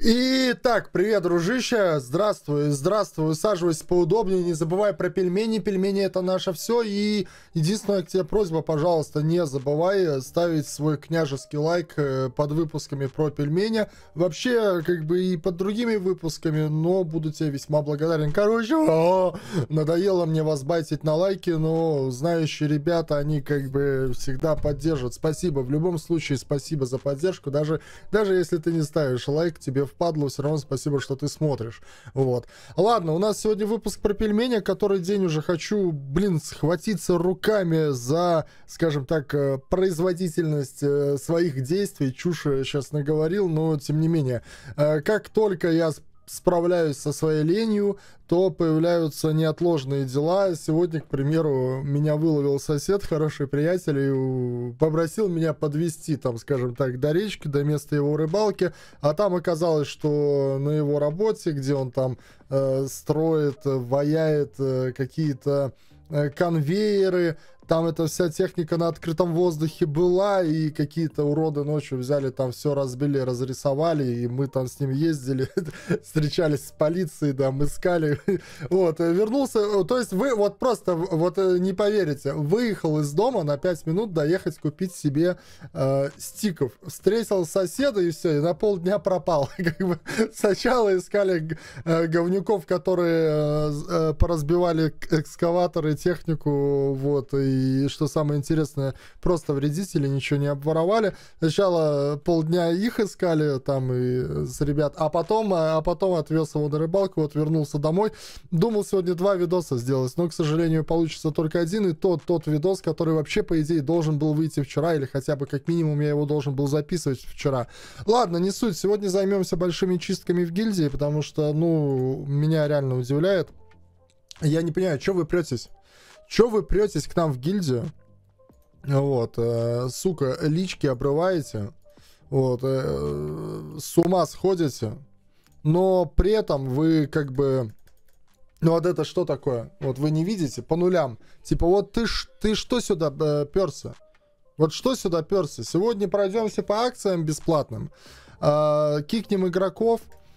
Итак, привет, дружище, здравствуй, усаживайся поудобнее, не забывай про пельмени, пельмени это наше все, и единственная к тебе просьба, пожалуйста, не забывай ставить свой княжеский лайк под выпусками про пельмени, вообще, как бы и под другими выпусками, но буду тебе весьма благодарен. Короче, надоело мне вас байтить на лайки, но знающие ребята, они как бы всегда поддержат, спасибо, в любом случае спасибо за поддержку, даже если ты не ставишь лайк, тебе впадло, все равно спасибо, что ты смотришь. Вот. Ладно, у нас сегодня выпуск про пельмени, который день уже хочу, схватиться руками за, скажем так, производительность своих действий. Чушь сейчас наговорил, но тем не менее. Как только я справляюсь со своей ленью, то появляются неотложные дела. Сегодня, к примеру, меня выловил сосед, хороший приятель, и попросил меня подвести, там, скажем так, до речки, до места его рыбалки. А там оказалось, что на его работе, где он там строит, ваяет какие-то конвейеры, там эта вся техника на открытом воздухе была, и какие-то уроды ночью взяли, там все разбили, разрисовали, и мы там с ним ездили, встречались с полицией, там искали. Вот, вернулся, то есть вы вот просто, вот не поверите, выехал из дома на 5 минут доехать купить себе стиков. Встретил соседа, и все, и на полдня пропал. Как бы сначала искали говнюков, которые поразбивали экскаваторы, технику, вот, и что самое интересное, просто вредители ничего не обворовали. Сначала полдня их искали там и с ребят, а потом отвез его на рыбалку, вот вернулся домой. Думал сегодня 2 видоса сделать, но, к сожалению, получится только один, и тот видос, который вообще, по идее, должен был выйти вчера, или хотя бы как минимум я его должен был записывать вчера. Ладно, не суть, сегодня займемся большими чистками в гильдии, потому что, ну, меня реально удивляет. Я не понимаю, что вы претесь? Чё вы претесь к нам в гильдию? Вот, сука, лички обрываете, вот, с ума сходите, но при этом вы как бы, ну вот это что такое? Вот вы не видите по нулям, типа вот ты что сюда перся? Вот что сюда перся? Сегодня пройдемся по акциям бесплатным, кикнем игроков.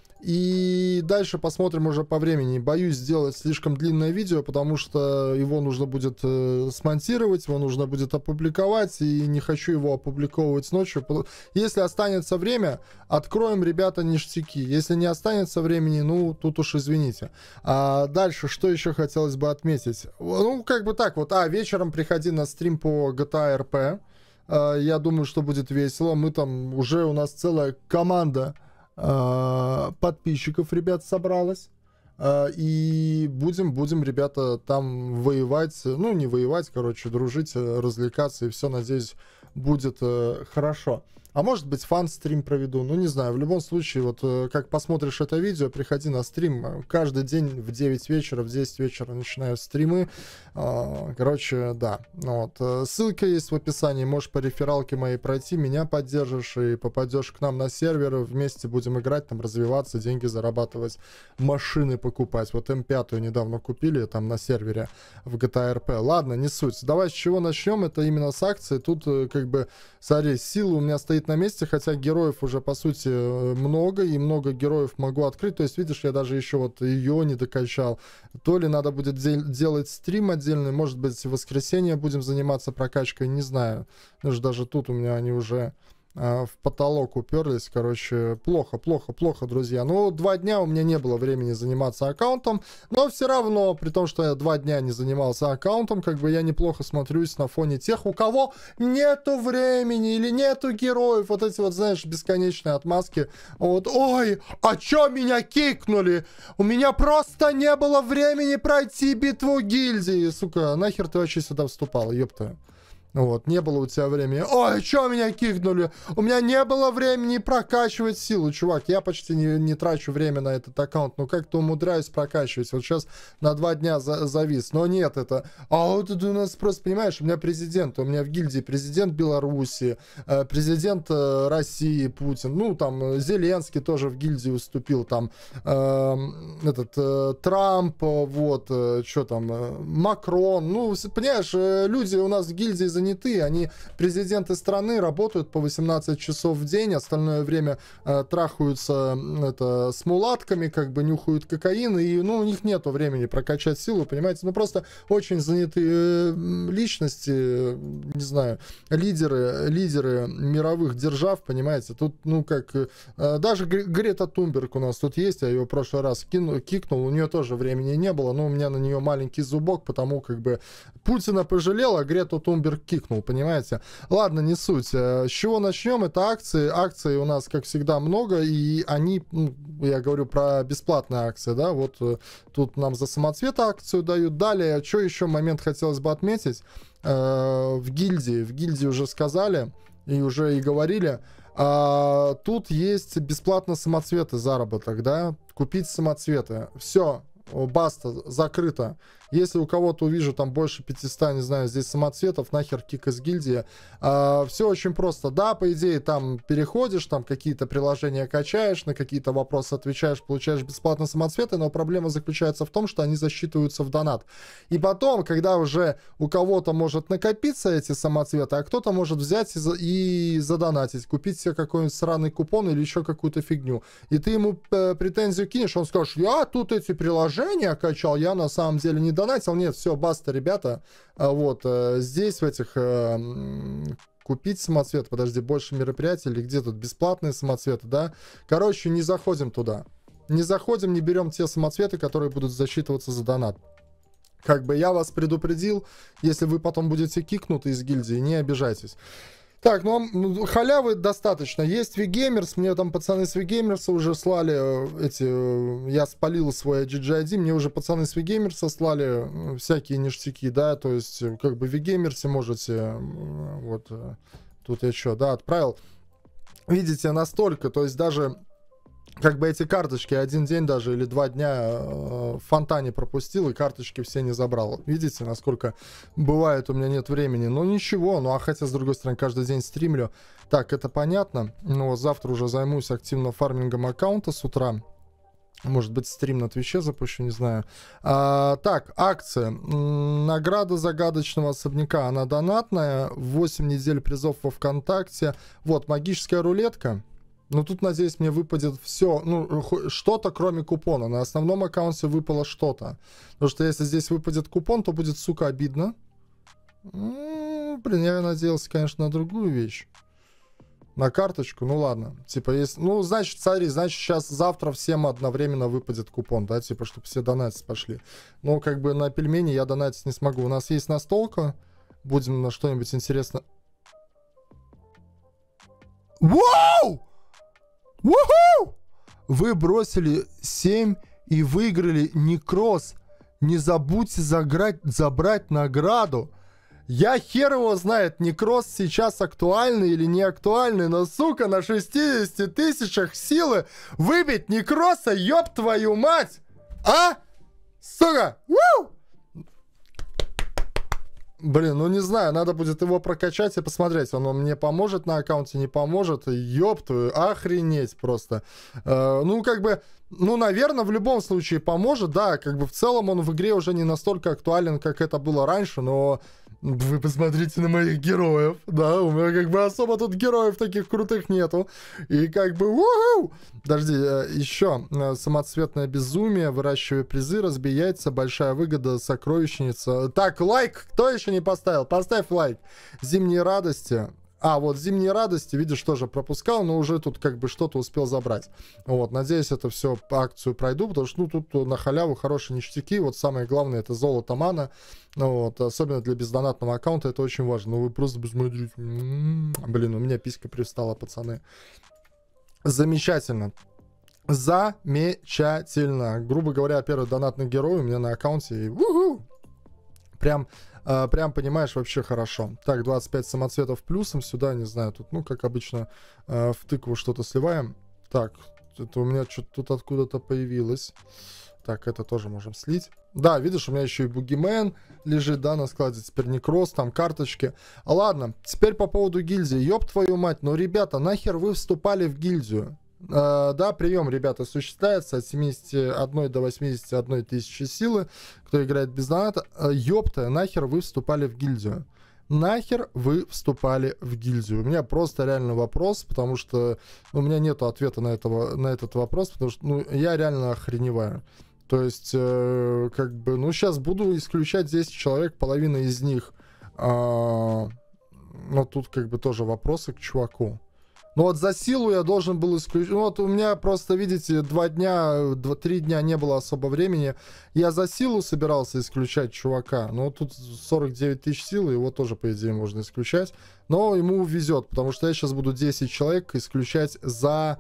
И дальше посмотрим уже по времени. Боюсь сделать слишком длинное видео, потому что его нужно будет смонтировать, его нужно будет опубликовать, и не хочу его опубликовывать ночью. Если останется время, откроем, ребята, ништяки. Если не останется времени, ну, тут уж извините. А дальше, что еще хотелось бы отметить? Ну, как бы так вот. Вечером приходи на стрим по GTA RP. Я думаю, что будет весело. Мы там, уже у нас целая команда подписчиков, ребят, собралось. И будем, ребята, там воевать. Ну, не воевать, короче, дружить, развлекаться. И все, надеюсь, будет хорошо. А может быть, фан-стрим проведу. Ну, не знаю. В любом случае, вот как посмотришь это видео, приходи на стрим. Каждый день в 9 вечера, в 10 вечера начинаю стримы. Короче, да. Вот. Ссылка есть в описании. Можешь по рефералке моей пройти, меня поддержишь и попадешь к нам на сервер. Вместе будем играть, там развиваться, деньги зарабатывать, машины покупать. Вот М5 недавно купили там на сервере в GTA RP. Ладно, не суть. Давай с чего начнем. Это именно с акции. Тут как бы, смотри, сила у меня стоит на месте, хотя героев уже по сути много, и много героев могу открыть. То есть, видишь, я даже еще вот ее не докачал. То ли надо будет делать стрим отдельный, может быть, в воскресенье будем заниматься прокачкой, не знаю. Даже тут у меня они уже в потолок уперлись, короче, плохо, друзья. Ну, 2 дня у меня не было времени заниматься аккаунтом, но все равно, при том, что я 2 дня не занимался аккаунтом, как бы я неплохо смотрюсь на фоне тех, у кого нету времени или нету героев, вот эти вот, знаешь, бесконечные отмазки. Вот, ой, а чё меня кикнули? У меня просто не было времени пройти битву гильдии, сука, нахер ты вообще сюда вступал, ёпта. Вот, не было у тебя времени. Ой, что меня кикнули? У меня не было времени прокачивать силу, чувак. Я почти не трачу время на этот аккаунт. Ну, как-то умудряюсь прокачивать. Вот сейчас на 2 дня завис. Но нет, это... А вот это у нас просто, понимаешь, у меня президент. У меня в гильдии президент Беларуси, президент России, Путин. Ну, там, Зеленский тоже в гильдии уступил. Там, Трамп, вот, что там, Макрон. Ну, понимаешь, люди у нас в гильдии занимаются заняты, они президенты страны, работают по 18 часов в день, остальное время трахаются с мулатками, как бы нюхают кокаин, и ну, у них нету времени прокачать силу, понимаете, ну просто очень занятые личности, не знаю, лидеры мировых держав, понимаете, тут, ну как, даже Грета Тунберг у нас тут есть, я ее в прошлый раз кикнул, у нее тоже времени не было, но у меня на нее маленький зубок, потому как бы Путина пожалел, а Грету Тунберг кикнул, понимаете. Ладно, не суть. С чего начнем? Это акции. Акций у нас, как всегда, много, и они, ну, я говорю про бесплатные акции, да, вот тут нам за самоцвет акцию дают. Далее, что еще момент хотелось бы отметить? В гильдии уже сказали, и уже и говорили, тут есть бесплатно самоцветы заработок, да, купить самоцветы. Все, баста, закрыто. Если у кого-то увижу там больше 500, не знаю, здесь самоцветов, нахер кик из гильдии. Все очень просто. Да, по идее, там переходишь, там какие-то приложения качаешь, на какие-то вопросы отвечаешь, получаешь бесплатно самоцветы, но проблема заключается в том, что они засчитываются в донат. И потом, когда уже у кого-то может накопиться эти самоцветы, а кто-то может взять и задонатить, купить себе какой-нибудь сраный купон или еще какую-то фигню. И ты ему претензию кинешь, он скажет, я тут эти приложения качал, я на самом деле не донатил. Нет, все, баста, ребята. Вот, здесь в этих... Купить самоцвет, подожди, больше мероприятий или где тут бесплатные самоцветы, да? Короче, не заходим туда. Не заходим, не берем те самоцветы, которые будут засчитываться за донат. Как бы я вас предупредил, если вы потом будете кикнуты из гильдии, не обижайтесь. Так, ну халявы достаточно. Есть VGamers, мне там пацаны с VGamers уже слали я спалил свой GGID, мне уже пацаны с VGamers слали всякие ништяки, да, то есть как бы VGamers можете, вот, тут я что, да, отправил. Видите, настолько, то есть даже... Как бы эти карточки один день даже или 2 дня в фонтане пропустил и карточки все не забрал. Видите, насколько бывает у меня нет времени. Ну ничего, ну а хотя с другой стороны каждый день стримлю. Так, это понятно. Но завтра уже займусь активно фармингом аккаунта с утра. Может быть, стрим на Твиче запущу, не знаю. Так, акция. Награда загадочного особняка. Она донатная. 8 недель призов во ВКонтакте. Вот, магическая рулетка. Ну, тут, надеюсь, мне выпадет все, ну, что-то, кроме купона. На основном аккаунте выпало что-то. Потому что если здесь выпадет купон, то будет, сука, обидно. Блин, я надеялся, конечно, на другую вещь. На карточку, ну ладно. Типа, есть, ну, значит, смотри, значит, сейчас, завтра всем одновременно выпадет купон, да, типа, чтобы все донатить пошли. Но, как бы, на пельмени я донатить не смогу. У нас есть настолка. Будем на что-нибудь интересно. Вау! Уху! Вы бросили 7 и выиграли Некроз. Не забудьте забрать награду. Я хер его знает, Некроз сейчас актуальный или не актуальный, но, сука, на 60 тысячах силы выбить Некроза, ёб твою мать! А? Сука! Уу! Блин, ну не знаю, надо будет его прокачать и посмотреть, оно мне поможет на аккаунте, не поможет, ёб твою, охренеть просто. Ну, как бы, ну, наверное, в любом случае поможет, да, как бы в целом он в игре уже не настолько актуален, как это было раньше, но вы посмотрите на моих героев, да, у меня как бы особо тут героев таких крутых нету, и как бы, уху! Подожди, еще самоцветное безумие, выращивая призы, разбей яйца, большая выгода, сокровищница. Так, лайк, кто еще не поставил? Поставь лайк. Зимние радости. А, вот зимние радости, видишь, тоже пропускал, но уже тут как бы что-то успел забрать. Вот, надеюсь, это все по акцию пройду, потому что, ну, тут на халяву хорошие ништяки. Вот самое главное, это золото мана. Ну, вот, особенно для бездонатного аккаунта это очень важно. Ну, вы просто посмотрите. Блин, у меня писька привстала, пацаны. Замечательно. Замечательно. Грубо говоря, первый донатный герой у меня на аккаунте. Прям, понимаешь, вообще хорошо. Так, 25 самоцветов плюсом сюда, не знаю, тут, ну, как обычно, в тыкву что-то сливаем. Так, это у меня что-то тут откуда-то появилось. Так, это тоже можем слить. Да, видишь, у меня еще и Бугимен лежит, да, на складе. Теперь Некроз, там карточки. Ладно, теперь по поводу гильдии. Ёб твою мать, ну, ребята, нахер вы вступали в гильдию? Да, прием, ребята, осуществляется от 71 до 81 тысячи силы. Кто играет без доната, ёпта, нахер вы вступали в гильдию? нахер вы вступали в гильдию? У меня просто реально вопрос, потому что у меня нету ответа на этот вопрос, потому что, ну, я реально охреневаю. То есть, как бы, ну, сейчас буду исключать 10 человек, половина из них, но тут, как бы, тоже вопросы к чуваку. Ну вот за силу я должен был исключить. Ну вот у меня просто, видите, 3 дня не было особо времени. Я за силу собирался исключать чувака. Но тут 49 тысяч сил, его тоже, по идее, можно исключать. Но ему везет, потому что я сейчас буду 10 человек исключать за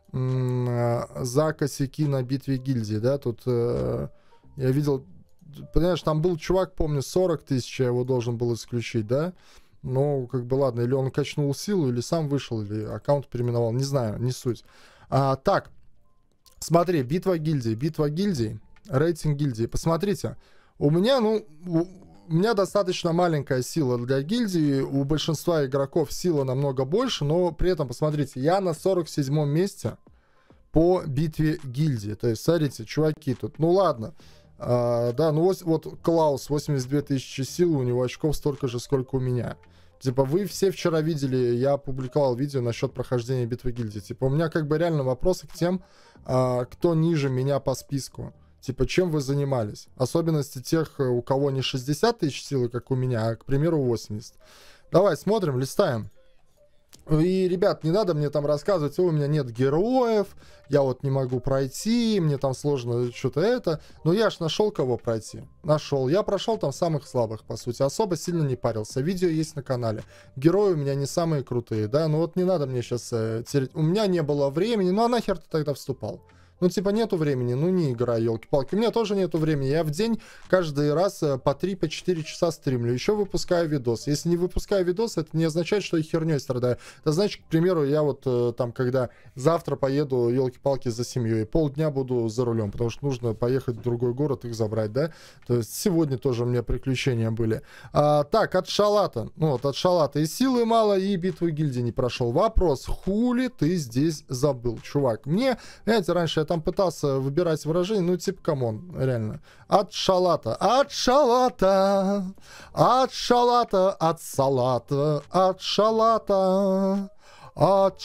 косяки на битве гильдии, да. Тут я видел, понимаешь, там был чувак, помню, 40 тысяч я его должен был исключить, да. Ну, как бы, ладно, или он качнул силу, или сам вышел, или аккаунт переименовал, не знаю, не суть. Так, смотри, битва гильдий, рейтинг гильдии. Посмотрите, у меня, ну, у меня достаточно маленькая сила для гильдии, у большинства игроков сила намного больше, но при этом, посмотрите, я на 47-м месте по битве гильдии. То есть, смотрите, чуваки тут, ну ладно. Да, ну вот Клаус, 82 тысячи сил, у него очков столько же, сколько у меня. Типа, вы все вчера видели, я опубликовал видео насчет прохождения битвы гильдии. Типа, у меня как бы реально вопросы к тем, кто ниже меня по списку. Типа, чем вы занимались? Особенности тех, у кого не 60 тысяч силы, как у меня, а, к примеру, 80. Давай, смотрим, листаем. И, ребят, не надо мне там рассказывать, у меня нет героев, я вот не могу пройти, мне там сложно что-то это. Но я ж нашел, кого пройти. Нашел. Я прошел там самых слабых, по сути. Особо сильно не парился. Видео есть на канале. Герои у меня не самые крутые, да. Ну вот не надо мне сейчас тереть. У меня не было времени. Ну а нахер ты тогда вступал? Ну, типа, нету времени, ну, не играй, елки-палки. У меня тоже нету времени. Я в день каждый раз по 3-4 часа стримлю. Еще выпускаю видос. Если не выпускаю видос, это не означает, что я херней страдаю. Это значит, к примеру, я вот там, когда завтра поеду, елки-палки, за семьей, полдня буду за рулем, потому что нужно поехать в другой город, их забрать, да? То есть сегодня тоже у меня приключения были. Так, от Шалата. Ну, вот от Шалата и силы мало, и битву гильдии не прошел. Вопрос, хули ты здесь забыл, чувак? Мне, знаете, раньше я там пытался выбирать выражение, ну, типа, камон, реально. От Шалата, от Шалата, от Шалата, от Салата, от Шалата, от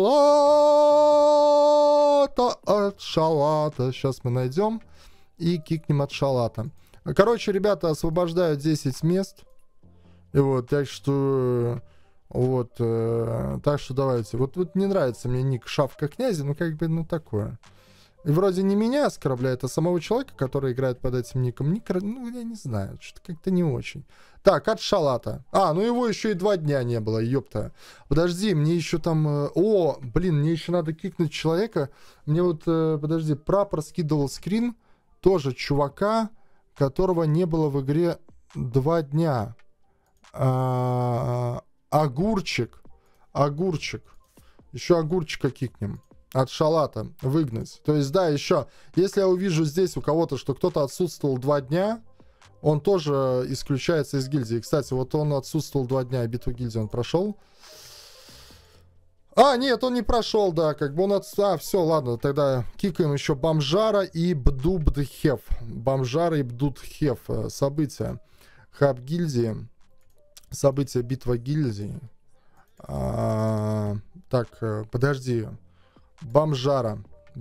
Шалата, от Шалата. Сейчас мы найдем и кикнем от Шалата. Короче, ребята, освобождают 10 мест. И вот, так что... Вот, так что давайте. Вот не нравится мне ник Шавка Князя, ну, как бы, ну, такое. И вроде не меня оскорбляет, а самого человека, который играет под этим ником. Ну, я не знаю, что-то как-то не очень. Так, от Шалата. Ну его еще и 2 дня не было, ёпта. Подожди, мне еще там... О, блин, мне еще надо кикнуть человека. Мне вот, подожди, прапор скидывал скрин. Тоже чувака, которого не было в игре 2 дня. Огурчик. Еще огурчика кикнем. От Шалата выгнать. То есть, да, еще, если я увижу здесь у кого-то, что кто-то отсутствовал 2 дня, он тоже исключается из гильдии. Кстати, вот он отсутствовал 2 дня, битву гильдии он прошел. Нет, он не прошел, да, как бы он все, ладно, тогда кикаем еще Бомжара и Бдубдхев. Бомжара и Бдубдхев. События. Хаб гильдии. События битва гильдии. Так, подожди. Бомжара,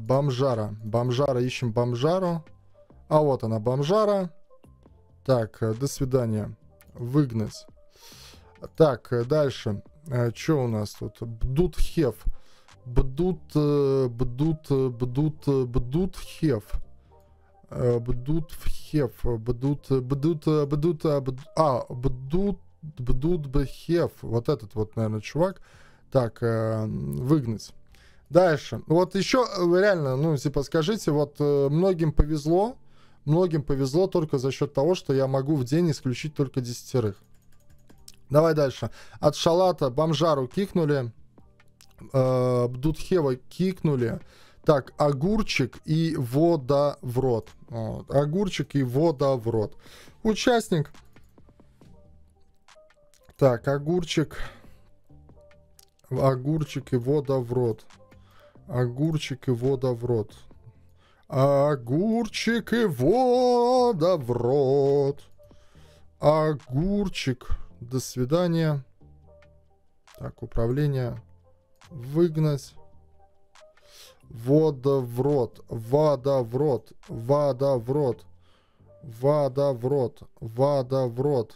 ищем Бомжару. Вот она, Бомжара. Так, до свидания. Выгнать. Так, дальше. Что у нас тут? Бдутхев. Бдутхев. Бдутбхев. Вот этот вот, наверное, чувак. Так, выгнать. Дальше. Вот еще реально, ну, типа, скажите, вот многим повезло только за счет того, что я могу в день исключить только 10. Давай дальше. От Шалата Бомжару кикнули. Бдутхева кикнули. Так, огурчик и вода в рот. Вот. Огурчик и вода в рот. Участник. Так, огурчик и вода в рот. Огурчик и вода в рот. Огурчик и вода в рот. Огурчик. До свидания. Так, управление. Выгнать. Водоворот. Водоворот. Водоворот. Водоворот. Водоворот.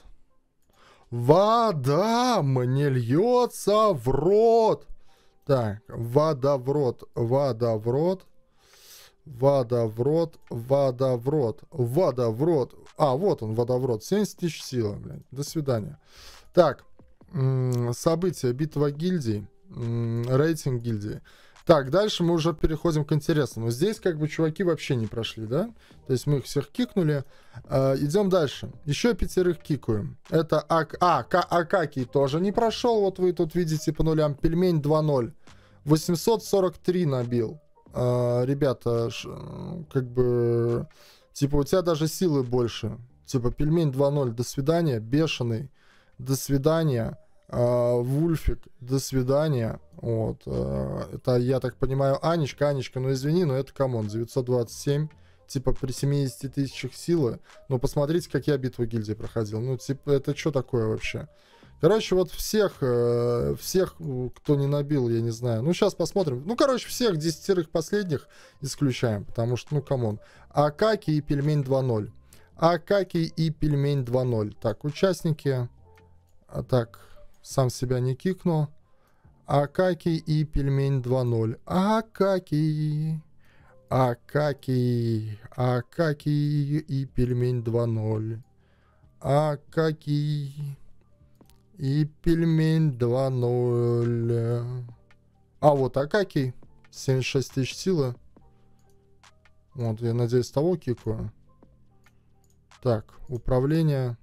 Вода мне льется в рот. Так, водоворот. Водоворот. Водоворот. Водоворот. Водоворот. А, вот он, водоворот. 70 тысяч силы, блядь. До свидания. Так, события. Битва гильдий. Рейтинг гильдии. Так, дальше мы уже переходим к интересному. Здесь как бы чуваки вообще не прошли, да? То есть мы их всех кикнули. Идем дальше. Еще 5 кикаем. Это Акакий тоже не прошел. Вот вы тут видите по нулям. Пельмень 2.0. 843 набил. Ребята, как бы... Типа у тебя даже силы больше. Типа пельмень 2.0. До свидания. Бешеный. До свидания. Вульфик, до свидания. Вот. Это, я так понимаю, Анечка, ну извини, но это камон, 927, типа при 70 тысячах силы. Но посмотрите, как я битву гильдии проходил. Ну, типа, это что такое вообще? Короче, вот всех, кто не набил, я не знаю. Ну, сейчас посмотрим. Ну, короче, всех 10 последних исключаем, потому что, ну, камон. Акаки и пельмень 2.0. Акаки и пельмень 2.0. Так, участники. Так, сам себя не кикну. Акаки и пельмень 2.0. Акаки. Акаки. Акаки и пельмень 2.0. Акаки и пельмень 2.0. А вот Акаки. 76 тысяч силы. Вот, я надеюсь, того кикаю. Так, управление.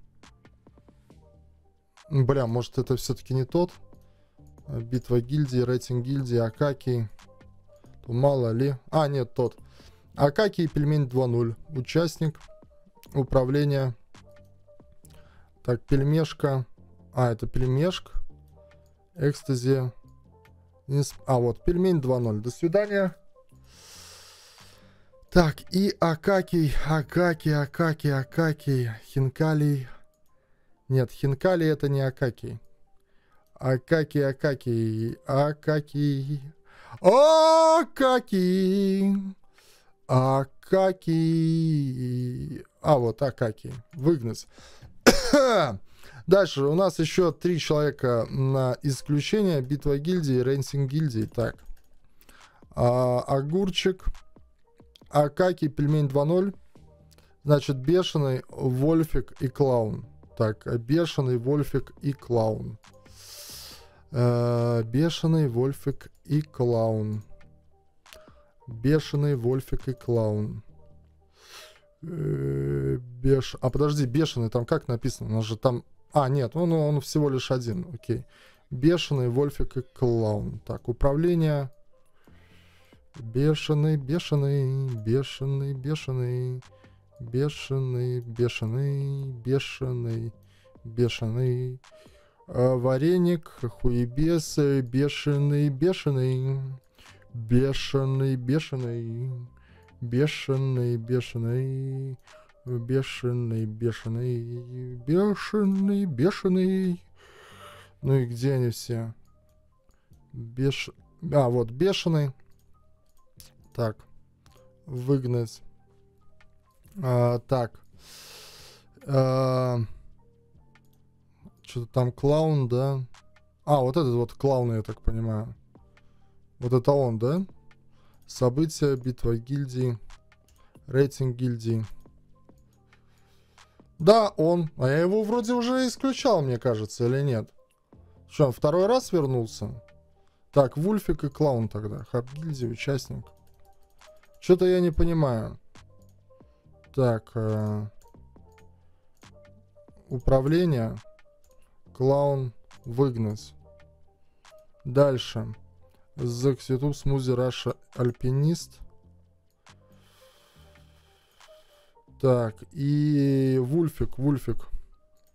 Бля, может это все-таки не тот? Битва гильдии, рейтинг гильдии, Акаки. Мало ли. А, нет, тот. Акаки и пельмень 2.0. Участник. Управление. Так, пельмешка. А, это пельмешка. Экстази. А, вот, пельмень 2.0. До свидания. Так, и Акаки. Хинкали. Нет, Хинкали это не Акаки. Акаки. А, вот Акаки. Выгнать. Дальше у нас еще 3 человека на исключение. Битва гильдии, рейтинг гильдии. Так. Огурчик. Акаки, пельмень 2.0. Значит, бешеный, Вольфик и клаун. Так, бешеный, Вольфик и клаун. Бешеный, Вольфик и клаун. Бешеный, Вольфик и клаун. А подожди, бешеный, там как написано? У нас же там... А, нет, он всего лишь один. Окей. Бешеный, Вольфик и клаун. Так, управление. Бешеный. Вареник, хуебес, бешеный. Ну и где они все? А, вот, бешеный. Так, выгнать. Так. Что-то там клаун, да? А, вот этот вот клаун, я так понимаю. Вот это он, да? События, битва гильдии, рейтинг гильдии. Да, он. А я его вроде уже исключал, мне кажется, или нет? Что, он второй раз вернулся? Так, Вульфик и клаун тогда. Хаб гильдии, участник. Что-то я не понимаю. Так. Управление. Клаун. Выгнать. Дальше. Зекс, Ютуб, Смузи, Раша, Альпинист. Так, и Вульфик.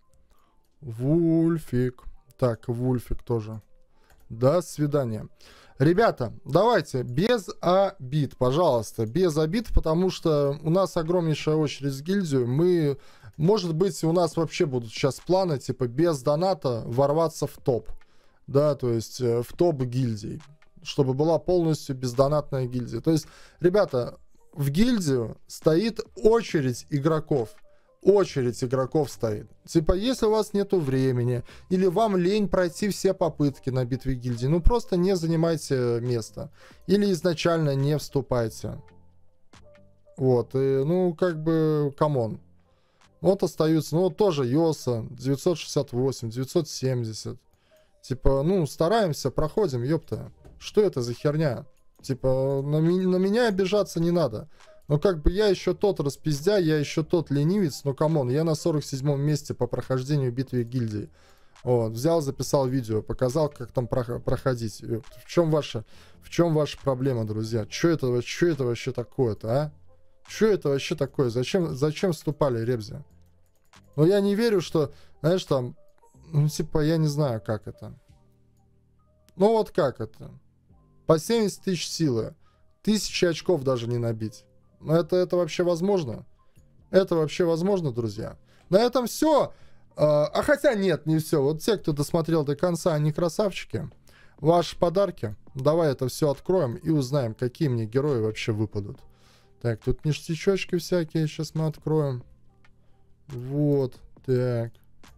Так, Вульфик тоже. До свидания. Ребята, давайте без обид, пожалуйста, без обид, потому что у нас огромнейшая очередь в гильдию. Мы, может быть, у нас вообще будут сейчас планы, типа, без доната ворваться в топ. Да, то есть в топ гильдий, чтобы была полностью бездонатная гильдия. То есть, ребята, в гильдию стоит очередь игроков. Очередь игроков стоит. Типа, если у вас нету времени, или вам лень пройти все попытки на битве гильдии, ну просто не занимайте место. Или изначально не вступайте. Вот, и, ну, как бы, камон. Вот остаются, ну, вот тоже Йоса, 968, 970. Типа, ну, стараемся, проходим, ёпта. Что это за херня? Типа, на меня обижаться не надо. Ну, как бы я еще тот распиздя, я еще тот ленивец, ну, камон, я на 47-м месте по прохождению битвы гильдии. Вот, взял, записал видео, показал, как там проходить. В чем ваша проблема, друзья? Что это вообще такое-то, а? Что это вообще такое? Зачем вступали, Ребзи? Ну, я не верю, что, знаешь, там, ну, типа, я не знаю, как это. Ну, вот как это? По 70 тысяч силы. 1000 очков даже не набить. Но это вообще возможно? Это вообще возможно, друзья? На этом все. А хотя нет, не все. Вот те, кто досмотрел до конца, они красавчики. Ваши подарки. Давай это все откроем и узнаем, какие мне герои вообще выпадут. Так, тут ништячочки всякие. Сейчас мы откроем. Вот. Так.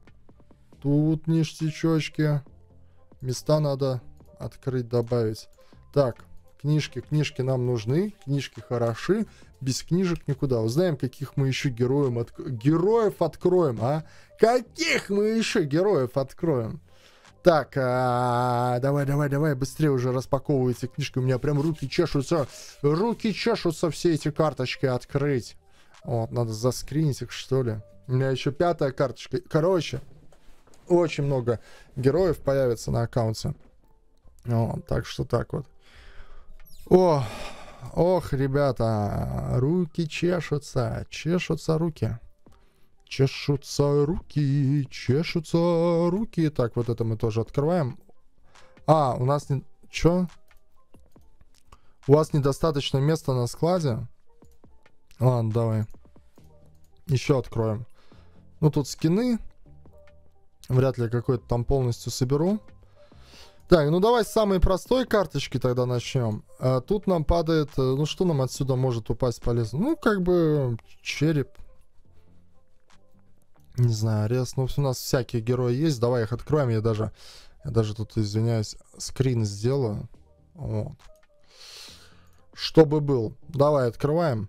Тут ништячочки. Места надо открыть, добавить. Так. Книжки нам нужны, книжки хороши, без книжек никуда. Узнаем, каких мы еще героев откроем, а? Каких мы еще героев откроем? Так, давай, быстрее уже распаковывайте книжки. У меня прям руки чешутся все эти карточки открыть. Вот, надо заскринить их, что ли. У меня еще 5-я карточка. Короче, очень много героев появится на аккаунте. Вот, так что так вот. Ох, ребята, руки чешутся руки. Чешутся руки. Так, вот это мы тоже открываем. У нас не... Чё? У вас недостаточно места на складе? Ладно, давай. Еще откроем. Ну, тут скины. Вряд ли какой-то там полностью соберу. Так, ну давай с самой простой карточки тогда начнем. Тут нам падает... Ну, что нам отсюда может упасть полезно? Ну, как бы череп. Не знаю, арест. Ну, у нас всякие герои есть. Давай их откроем. Я даже тут, извиняюсь, скрин сделаю. Вот. Чтобы был. Давай открываем.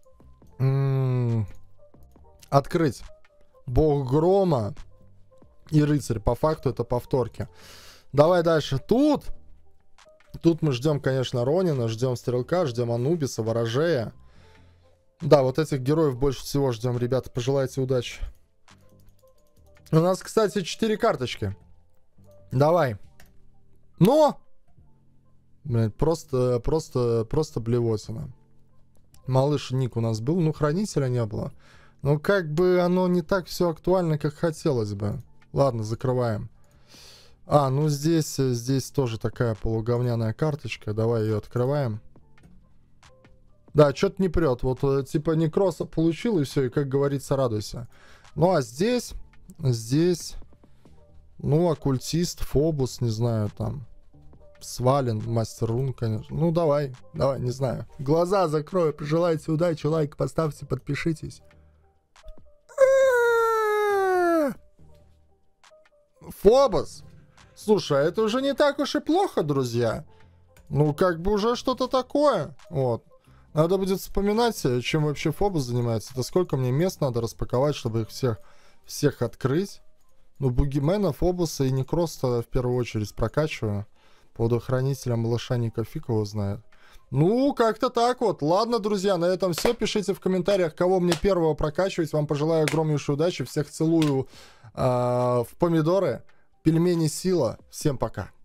Открыть. Бог грома и рыцарь. По факту это повторки. Давай дальше. Тут мы ждем, конечно, Ронина, ждем Стрелка, ждем Анубиса, Ворожея. Да, вот этих героев больше всего ждем, ребята. Пожелайте удачи. У нас, кстати, 4 карточки. Давай. Но! Блин, просто блевотина. Малыш ник у нас был, ну, хранителя не было. Но как бы оно не так все актуально, как хотелось бы. Ладно, закрываем. Ну здесь тоже такая полуговняная карточка. Давай ее открываем. Да, что-то не прет. Вот типа некроса получил и все, и как говорится, радуйся. Ну а здесь, ну, оккультист, Фобус, не знаю, там, Свален, Мастер Рун, конечно. Ну давай, не знаю. Глаза закрою, пожелайте удачи, лайк поставьте, подпишитесь. Фобус! Слушай, это уже не так уж и плохо, друзья. Ну, как бы уже что-то такое. Вот. Надо будет вспоминать, чем вообще Фобус занимается. Это сколько мне мест надо распаковать, чтобы их всех открыть. Ну, Бугимена, Фобуса и Некроста в первую очередь прокачиваю. По водохранителям малышаника фиг его знает. Ну, как-то так вот. Ладно, друзья, на этом все. Пишите в комментариях, кого мне первого прокачивать. Вам пожелаю огромнейшей удачи. Всех целую в помидоры. Пельмени сила. Всем пока.